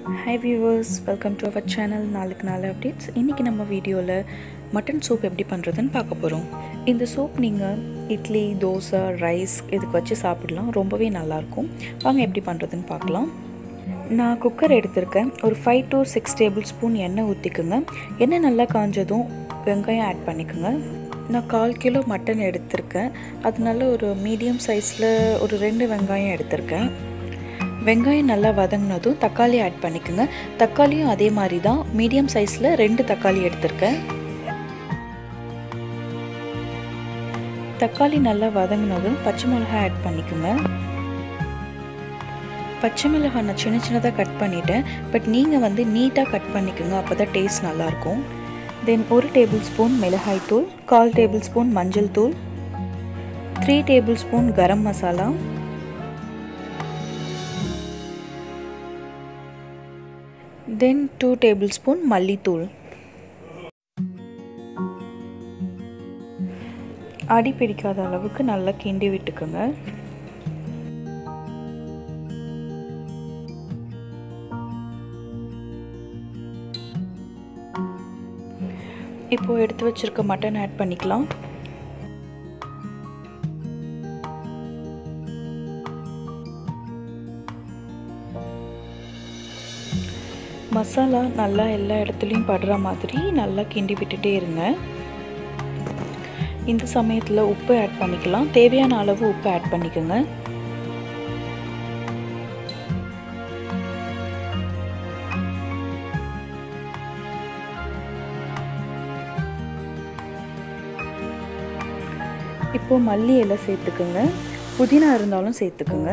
Hi viewers, welcome to our channel நாளுக்கு நாள் updates. இன்றைக்கி நம்ம வீடியோவில் மட்டன் சூப் எப்படி பண்ணுறதுன்னு பார்க்க போகிறோம். இந்த சூப் நீங்கள் இட்லி, தோசை, ரைஸ் இதுக்கு வச்சு சாப்பிடலாம். ரொம்பவே நல்லாயிருக்கும். வாங்க எப்படி பண்ணுறதுன்னு பார்க்கலாம். நான் குக்கர் எடுத்திருக்கேன். ஒரு 5 to 6 டேபிள் ஸ்பூன் எண்ணெய் ஊற்றிக்குங்க. எண்ணெய் நல்லா காஞ்சதும் வெங்காயம் ஆட் பண்ணிக்கோங்க. நான் 1/4 கிலோ மட்டன் எடுத்திருக்கேன். அதனால ஒரு மீடியம் சைஸில் ஒரு 2 வெங்காயம் எடுத்திருக்கேன். வெங்காயம் நல்லா வதங்கினதும் தக்காளி ஆட் பண்ணிக்கோங்க. தக்காளியும் அதே மாதிரி தான் மீடியம் சைஸில் 2 தக்காளி எடுத்திருக்கேன். தக்காளி நல்லா வதங்கினதும் பச்சை மிளகாய் ஆட் பண்ணிக்கோங்க. பச்சை மிளகாய் நான் சின்னதாக கட் பண்ணிட்டேன். பட் நீங்கள் நீட்டாக கட் பண்ணிக்கோங்க, அப்போ தான் டேஸ்ட் நல்லாயிருக்கும். தென் 1 டேபிள் ஸ்பூன் மிளகாய் தூள், 1/4 டேபிள் ஸ்பூன் மஞ்சள் தூள், 3 table spoon garam masala, then 2 tablespoon மல்லித்தூள். அடி பிடிக்காத அளவுக்கு நல்லா கிண்டி விட்டுக்குங்க. இப்போ எடுத்து வச்சிருக்க மட்டன் ஆட் பண்ணிக்கலாம். மசாலா நல்லா எல்லா இடத்துலையும் படுற மாதிரி நல்லா கிண்டி விட்டுட்டே இருங்க. இந்த சமயத்தில் உப்பு ஆட் பண்ணிக்கலாம். தேவையான அளவு உப்பு ஆட் பண்ணிக்கோங்க. இப்போ மல்லி இலை சேர்த்துக்குங்க. புதினா இருந்தாலும் சேர்த்துக்குங்க.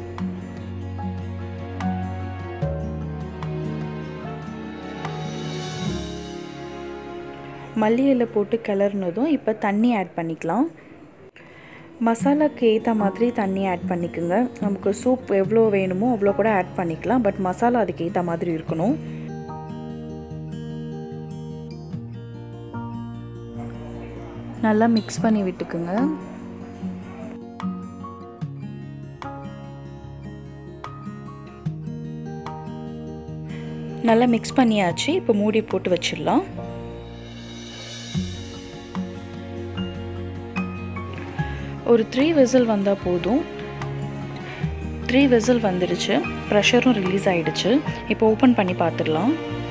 மல்லி இலை போட்டு கிளறினதும் இப்போ தண்ணி ஆட் பண்ணிக்கலாம். மசாலாக்கு ஏற்ற மாதிரி தண்ணி ஆட் பண்ணிக்கோங்க. நமக்கு சூப் எவ்வளோ வேணுமோ அவ்வளோ கூட ஆட் பண்ணிக்கலாம். பட் மசாலா அதுக்கு ஏற்ற மாதிரி இருக்கணும். நல்லா மிக்ஸ் பண்ணி விட்டுக்குங்க. நல்லா மிக்ஸ் பண்ணியாச்சு. இப்போ மூடி போட்டு வச்சிடலாம். ஒரு 3 விசில் வந்தால் போதும். 3 விசில் வந்துடுச்சு. ப்ரெஷரும் ரிலீஸ் ஆகிடுச்சு. இப்போ ஓப்பன் பண்ணி பார்த்துடலாம்.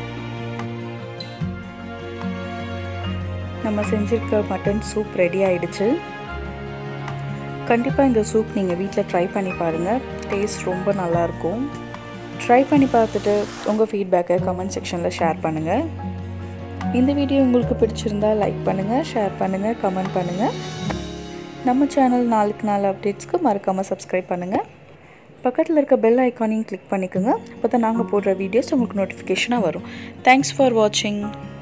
நம்ம செஞ்சுருக்க மட்டன் சூப் ரெடி ஆகிடுச்சு. கண்டிப்பாக இந்த சூப் நீங்கள் வீட்டில் ட்ரை பண்ணி பாருங்கள். டேஸ்ட் ரொம்ப நல்லாயிருக்கும். ட்ரை பண்ணி பார்த்துட்டு உங்கள் ஃபீட்பேக்கை கமெண்ட் செக்ஷனில் ஷேர் பண்ணுங்கள். இந்த வீடியோ உங்களுக்கு பிடிச்சிருந்தால் லைக் பண்ணுங்கள், ஷேர் பண்ணுங்கள், கமெண்ட் பண்ணுங்கள். நம்ம சேனல் நாளுக்கு நாள் அப்டேட்ஸ்க்கு மறக்காமல் சப்ஸ்கிரைப் பண்ணுங்கள். பக்கத்தில் இருக்க பெல் ஐக்கானையும் கிளிக் பண்ணிக்கோங்க. அப்போ தான் நாங்கள் போடுற வீடியோஸ் உங்களுக்கு நோட்டிஃபிகேஷனாக வரும். தேங்க்ஸ் ஃபார் வாட்சிங்.